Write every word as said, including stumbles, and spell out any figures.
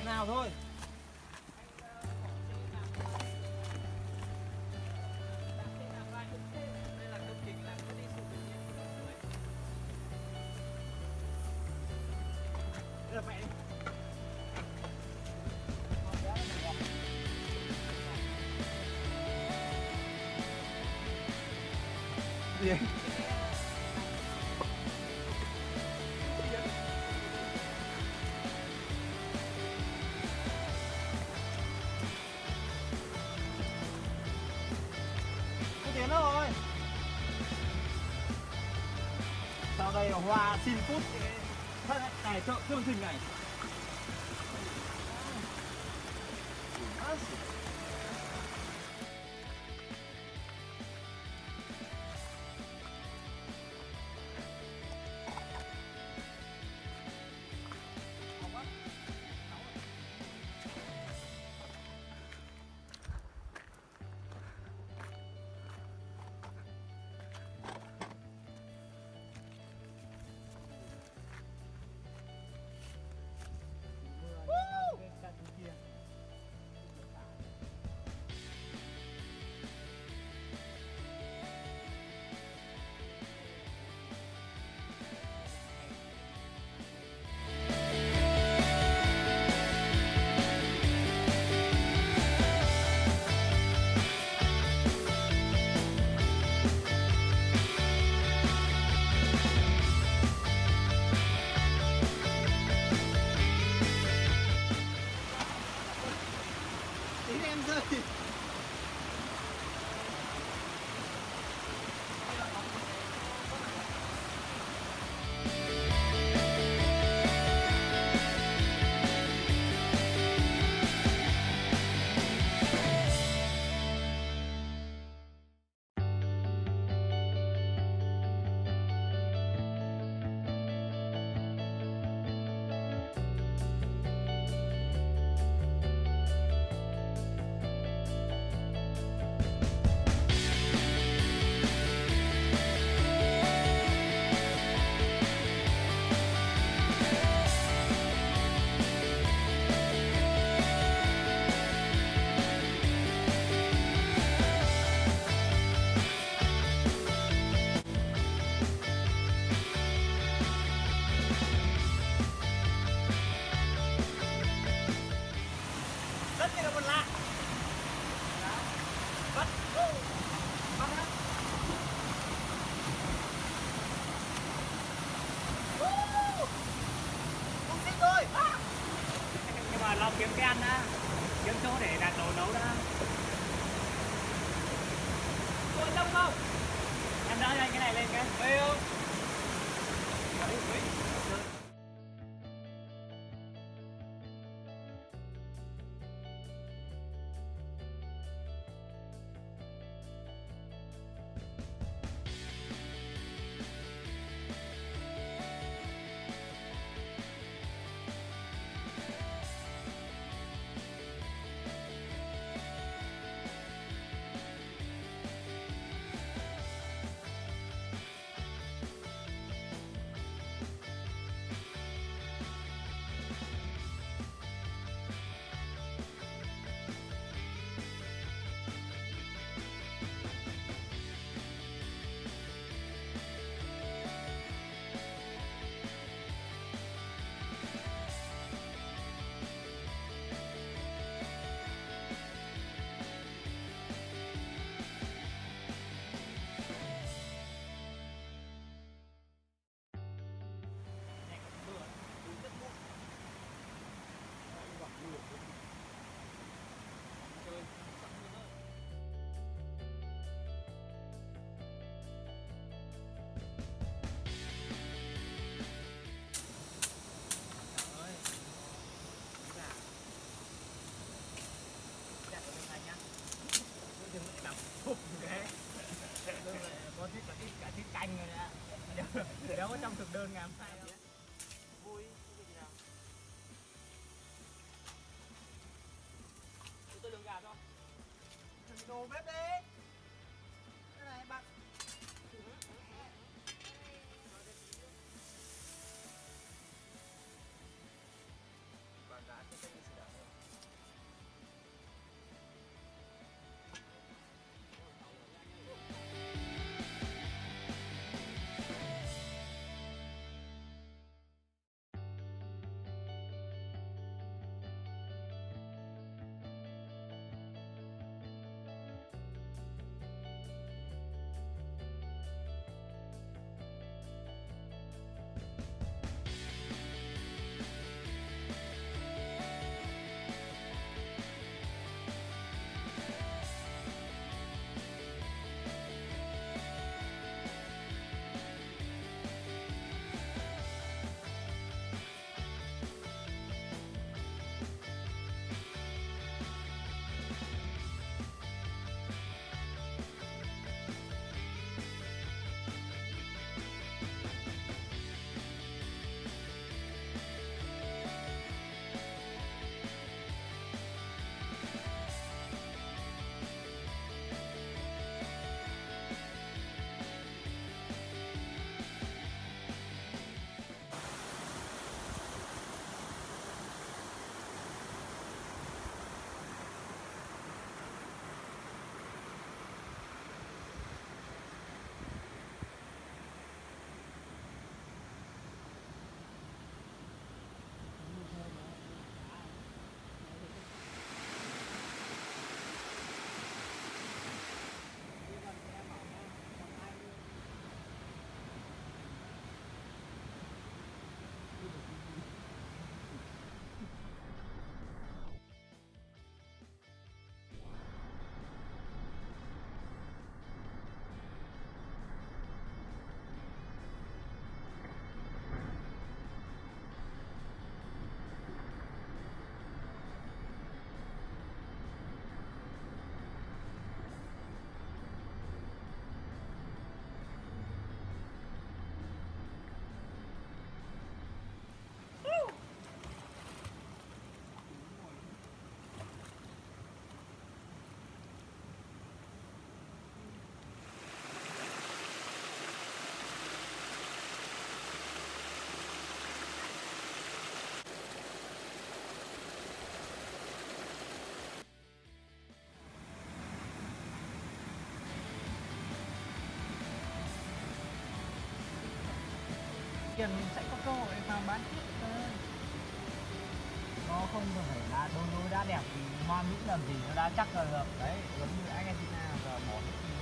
nào thôi. Đây là mẹ đi. Gì anh? Có tiền rồi. Sau đây là hoa xin phút này chợ chương trình này. Lo kiếm cái ăn đã, kiếm chỗ để đặt đồ nấu đã. Tôi đông không? Em đỡ cho anh cái này lên cái. Về không? Có thích là ít cả thích canh rồi đấy ạ. Nếu có trong thực đơn ngày hôm nay đâu. Vui, cái gì nào? Cho tôi đường gà cho. Đồ bếp đi. Cái này bạn. Bạn đã cái gì đó. tiền mình sẽ có cơ hội mà bán tiếp thôi. Nó không phải là đôi đôi đã đẹp thì hoa mỹ làm gì, nó đã chắc là được đấy, giống như Argentina giờ bỏ